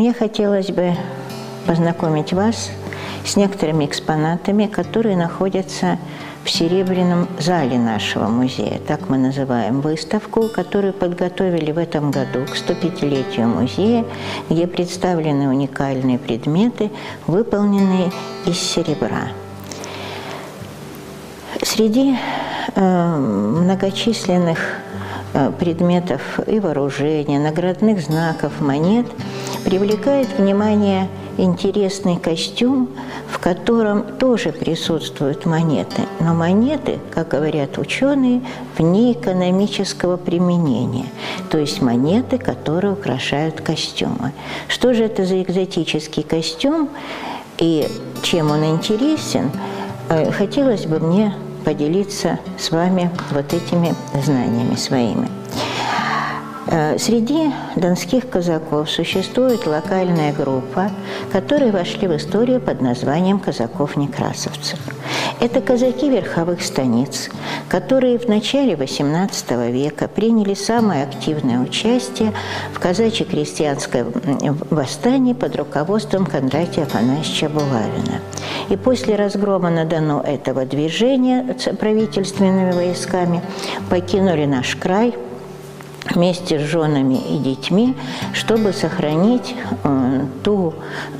мне хотелось бы познакомить вас с некоторыми экспонатами, которые находятся в Серебряном зале нашего музея. Так мы называем выставку, которую подготовили в этом году к 105-летию музея, где представлены уникальные предметы, выполненные из серебра. Среди многочисленных предметов и вооружения, наградных знаков, монет привлекает внимание интересный костюм, в котором тоже присутствуют монеты. Но монеты, как говорят ученые, вне экономического применения. То есть монеты, которые украшают костюмы. Что же это за экзотический костюм и чем он интересен, хотелось бы мне поделиться с вами вот этими знаниями своими. Среди донских казаков существует локальная группа, которые вошли в историю под названием казаков-некрасовцев. Это казаки верховых станиц, которые в начале XVIII века приняли самое активное участие в казачье-крестьянском восстании под руководством Кондратия Афанасьевича Булавина. И после разгрома на Дону этого движения правительственными войсками покинули наш край вместе с женами и детьми, чтобы сохранить ту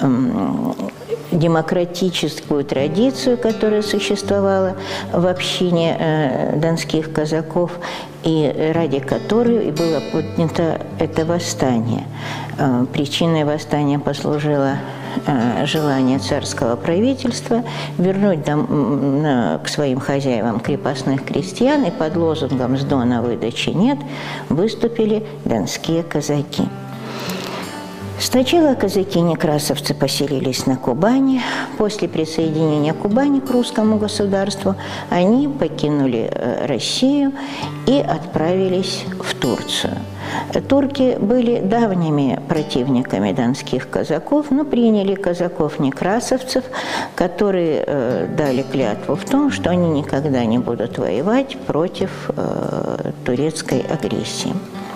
демократическую традицию, которая существовала в общине донских казаков, и ради которой было поднято это восстание. Причиной восстания послужило желание царского правительства вернуть к своим хозяевам крепостных крестьян, и под лозунгом «С Дона выдачи нет» выступили донские казаки. Сначала казаки-некрасовцы поселились на Кубани. После присоединения Кубани к русскому государству они покинули Россию и отправились в Турцию. Турки были давними противниками донских казаков, но приняли казаков-некрасовцев, которые дали клятву в том, что они никогда не будут воевать против турецкой агрессии.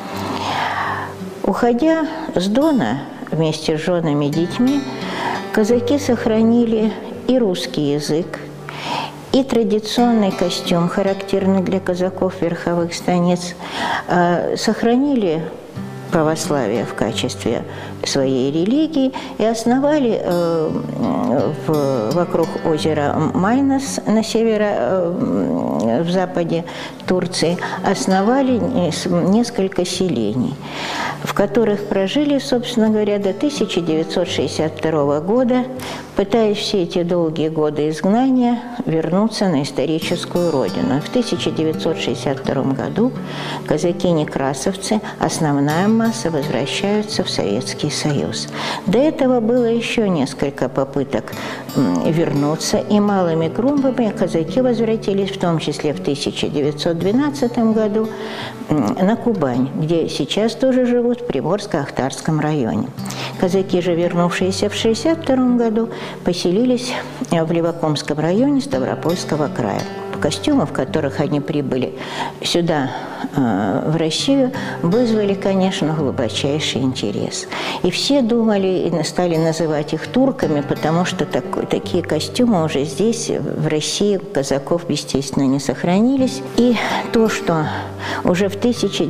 Уходя с Дона вместе с женами и детьми, казаки сохранили и русский язык, и традиционный костюм, характерный для казаков верховых станиц, сохранили православие в качестве своей религии и основали вокруг озера Майнос на в западе Турции, основали несколько селений, в которых прожили, собственно говоря, до 1962 года, пытаясь все эти долгие годы изгнания вернуться на историческую родину. В 1962 году казаки-некрасовцы, основная масса, возвращаются в Советский Союз. До этого было еще несколько попыток вернуться, и малыми группами казаки возвратились, в том числе в 1912 году, на Кубань, где сейчас тоже живут в Приморско-Ахтарском районе. Казаки же, вернувшиеся в 1962 году, поселились в Левокомском районе Ставропольского края. Костюмы, в которых они прибыли сюда, в Россию, вызвали, конечно, глубочайший интерес. И все думали и стали называть их турками, потому что такие костюмы уже здесь, в России, у казаков, естественно, не сохранились. И то, что уже в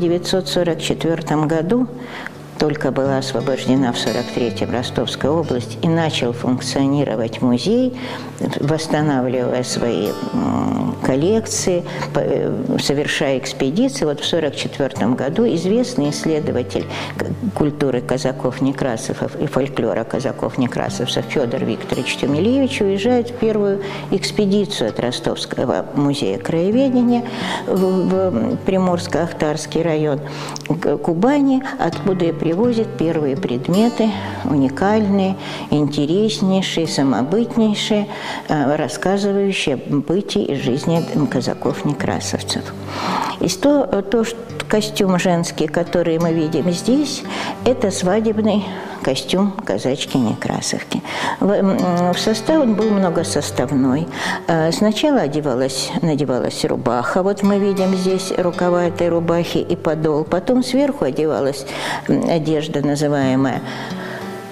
1944 году только была освобождена в 1943-м Ростовская область и начал функционировать музей, восстанавливая свои коллекции, совершая экспедиции. Вот в 1944 году известный исследователь культуры казаков-некрасовцев и фольклора казаков-некрасовцев Федор Викторович Тюмелевич уезжает в первую экспедицию от Ростовского музея краеведения в Приморско-Ахтарский район Кубани, откуда и привозит первые предметы, уникальные, интереснейшие, самобытнейшие, рассказывающие о бытии и жизни казаков-некрасовцев. И костюм женский, который мы видим здесь, это свадебный костюм казачки-некрасовки. В состав он был многосоставной. Сначала надевалась рубаха. Вот мы видим здесь рукава этой рубахи и подол. Потом сверху одевалась одежда, называемая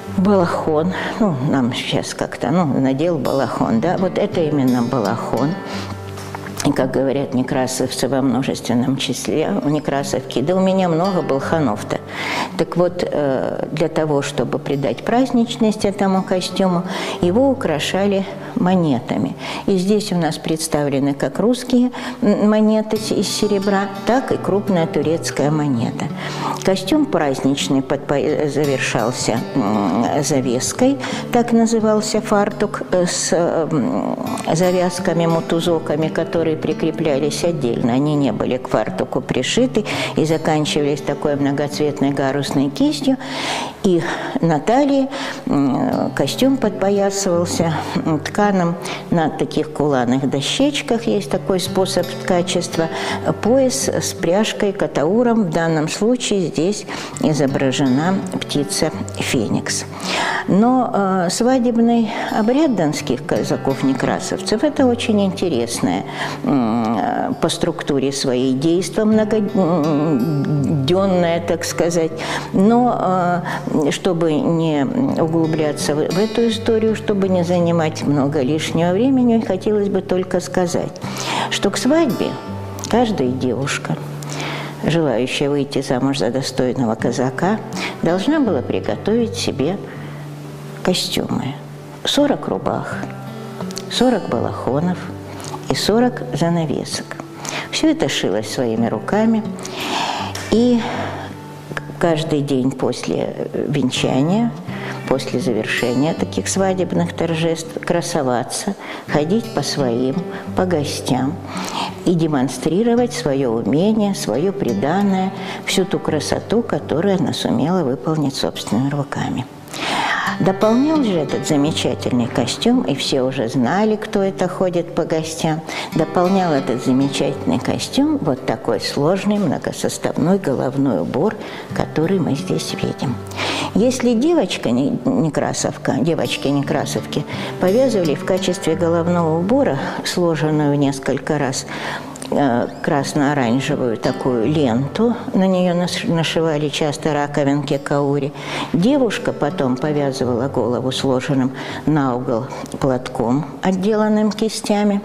балахон, ну, нам сейчас как-то, ну, надел балахон, да, вот это именно балахон. И, как говорят некрасовцы во множественном числе, у некрасовки, да у меня много балханов-то. Так вот, для того, чтобы придать праздничность этому костюму, его украшали монетами. И здесь у нас представлены как русские монеты из серебра, так и крупная турецкая монета. Костюм праздничный завершался завеской, так назывался фартук с завязками, мутузоками, которые прикреплялись отдельно. Они не были к фартуку пришиты и заканчивались такой многоцветной гарусной кистью. И на талии костюм подпоясывался тканым на таких куланых дощечках. Есть такой способ ткачества. Пояс с пряжкой, катауром. В данном случае здесь изображена птица Феникс. Но свадебный обряд донских казаков-некрасовцев – это очень интересное по структуре своей действа, многодневное, так сказать. Но чтобы не углубляться в эту историю, чтобы не занимать много лишнего времени, хотелось бы только сказать, что к свадьбе каждая девушка, желающая выйти замуж за достойного казака, должна была приготовить себе костюмы. 40 рубах, 40 балахонов и 40 занавесок. Все это шилось своими руками. И каждый день после венчания, после завершения таких свадебных торжеств, красоваться, ходить по своим, по гостям и демонстрировать свое умение, свое приданное, всю ту красоту, которую она сумела выполнить собственными руками. Дополнял же этот замечательный костюм, и все уже знали, кто это ходит по гостям, дополнял этот замечательный костюм вот такой сложный многосоставной головной убор, который мы здесь видим. Если девочки некрасовки повязывали в качестве головного убора, сложенную в несколько раз, красно-оранжевую такую ленту, на нее нашивали часто раковинки каури. Девушка потом повязывала голову сложенным на угол платком, отделанным кистями,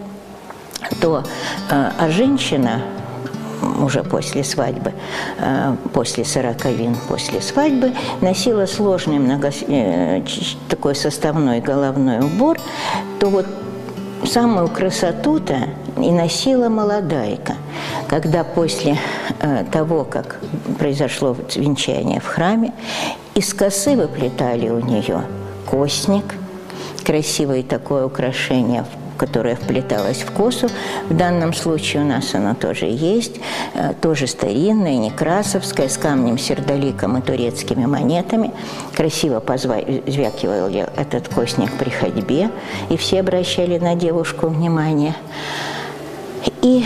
а женщина уже после свадьбы, после сороковин, после свадьбы, носила сложный такой составной головной убор, то вот самую красоту-то и носила молодайка, когда после того, как произошло венчание в храме, из косы выплетали у нее косник, красивое такое украшение, которое вплеталось в косу. В данном случае у нас оно тоже есть, тоже старинное, некрасовское, с камнем-сердоликом и турецкими монетами. Красиво позвякивал этот косник при ходьбе, и все обращали на девушку внимание. И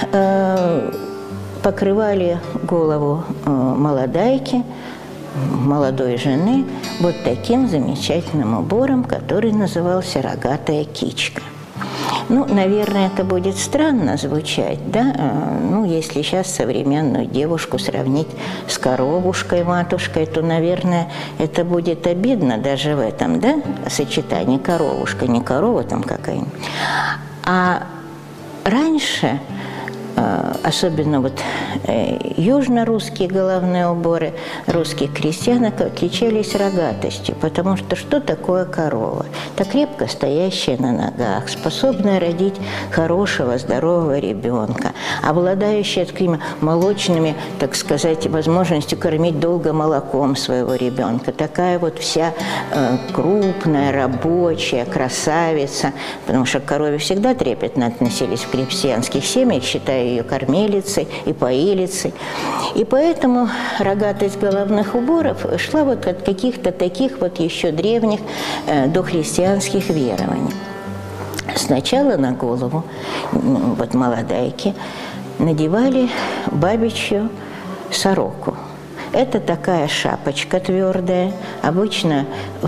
покрывали голову молодайки, молодой жены, вот таким замечательным убором, который назывался «рогатая кичка». Ну, наверное, это будет странно звучать, да? Ну, если сейчас современную девушку сравнить с коровушкой-матушкой, то, наверное, это будет обидно даже в этом, да? Сочетании коровушка, не корова там какая-нибудь. А раньше, особенно вот южно-русские головные уборы русских крестьянок отличались рогатостью, потому что такое корова? Это крепко стоящая на ногах, способная родить хорошего, здорового ребенка, обладающая такими молочными, так сказать, возможностью кормить долго молоком своего ребенка. Такая вот вся крупная, рабочая, красавица, потому что к корове всегда трепетно относились в крестьянских семьях, считая ее кормилицей и поилицей. И поэтому рогатость головных уборов шла вот от каких-то таких вот еще древних дохристианских верований. Сначала на голову вот молодайки надевали бабичью сороку. Это такая шапочка твердая, обычно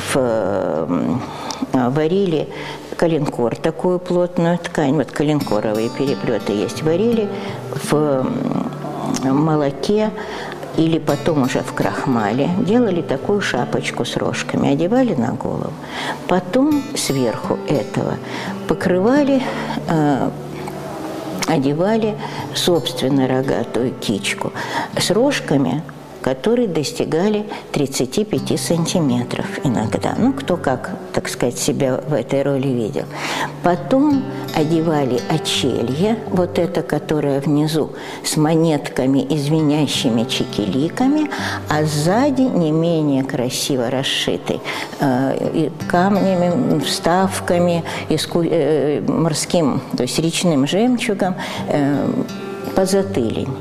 варили коленкор, такую плотную ткань, вот коленкоровые переплеты есть, варили в молоке или потом уже в крахмале, делали такую шапочку с рожками, одевали на голову. Потом сверху этого покрывали, одевали, собственно, рогатую кичку с рожками, которые достигали 35 сантиметров иногда. Ну, кто как, так сказать, себя в этой роли видел. Потом одевали очелье, вот это, которое внизу, с монетками и звенящими чекиликами, а сзади не менее красиво расшитый камнями, вставками, морским, то есть речным жемчугом, позатылень.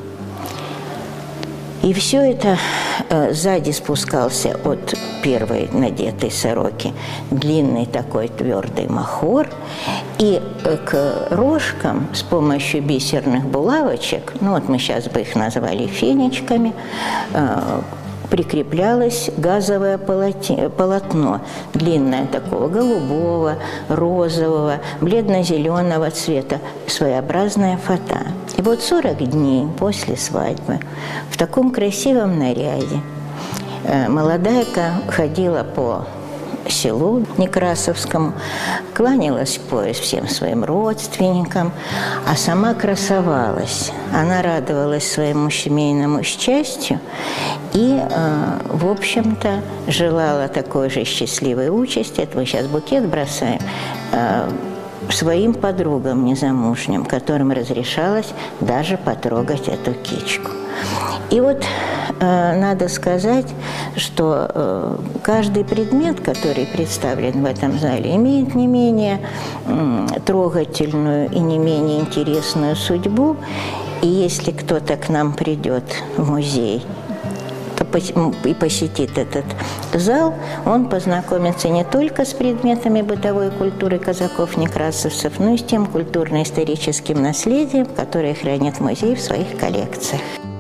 И все это сзади спускался от первой надетой сороки длинный такой твердый махор, и к рожкам с помощью бисерных булавочек, ну вот мы сейчас бы их назвали фенечками, прикреплялось газовое полотно, длинное такого голубого, розового, бледно-зеленого цвета, своеобразная фата. И вот 40 дней после свадьбы в таком красивом наряде молодайка ходила по селу Некрасовскому, кланялась в пояс всем своим родственникам, а сама красовалась. Она радовалась своему семейному счастью и, в общем-то, желала такой же счастливой участи, это мы сейчас букет бросаем, своим подругам незамужним, которым разрешалось даже потрогать эту кичку. И вот надо сказать, что каждый предмет, который представлен в этом зале, имеет не менее трогательную и не менее интересную судьбу. И если кто-то к нам придет в музей и посетит этот зал, он познакомится не только с предметами бытовой культуры казаков-некрасовцев, но и с тем культурно-историческим наследием, которое хранит музей в своих коллекциях.